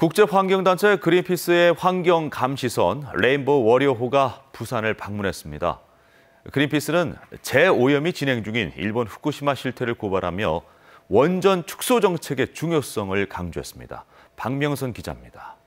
국제환경단체 그린피스의 환경감시선 레인보우 워리어호가 부산을 방문했습니다. 그린피스는 재오염이 진행 중인 일본 후쿠시마 실태를 고발하며 원전 축소 정책의 중요성을 강조했습니다. 박명선 기자입니다.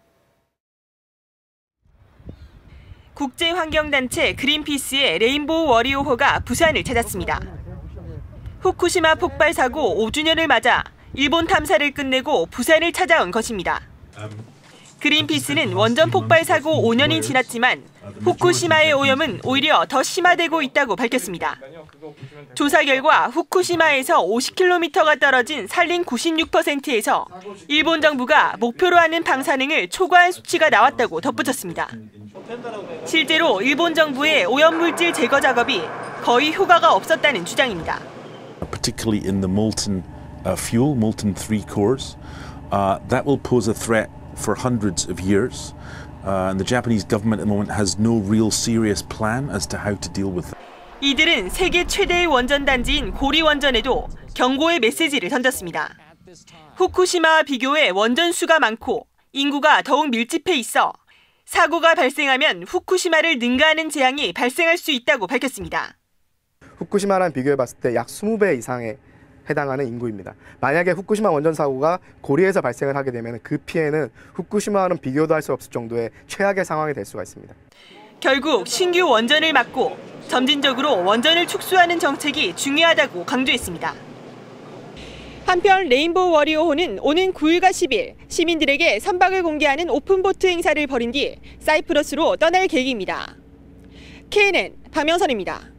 국제환경단체 그린피스의 레인보우 워리어호가 부산을 찾았습니다. 후쿠시마 폭발 사고 5주년을 맞아 일본 탐사를 끝내고 부산을 찾아온 것입니다. 그린피스는 원전 폭발 사고 5년이 지났지만 후쿠시마의 오염은 오히려 더 심화되고 있다고 밝혔습니다. 조사 결과 후쿠시마에서 50km가 떨어진 산림 96%에서 일본 정부가 목표로 하는 방사능을 초과한 수치가 나왔다고 덧붙였습니다. 실제로 일본 정부의 오염물질 제거 작업이 거의 효과가 없었다는 주장입니다. Particularly in the molten fuel, molten 3 cores, that will pose a threat for hundreds of years. And the Japanese government at the moment has no real serious plan as to how to deal with it. 이들은 세계 최대의 원전 단지인 고리 원전에도 경고의 메시지를 던졌습니다. 후쿠시마와 비교해 원전 수가 많고 인구가 더욱 밀집해 있어 사고가 발생하면 후쿠시마를 능가하는 재앙이 발생할 수 있다고 밝혔습니다. 후쿠시마랑 비교해봤을 때 약 20배 이상에 해당하는 인구입니다. 만약에 후쿠시마 원전 사고가 고리에서 발생을 하게 되면 그 피해는 후쿠시마와는 비교도 할 수 없을 정도의 최악의 상황이 될 수가 있습니다. 결국 신규 원전을 막고 점진적으로 원전을 축소하는 정책이 중요하다고 강조했습니다. 한편 레인보우 워리어호는 오는 9일과 10일 시민들에게 선박을 공개하는 오픈보트 행사를 벌인 뒤 사이프러스로 떠날 계획입니다. KNN 박명선입니다.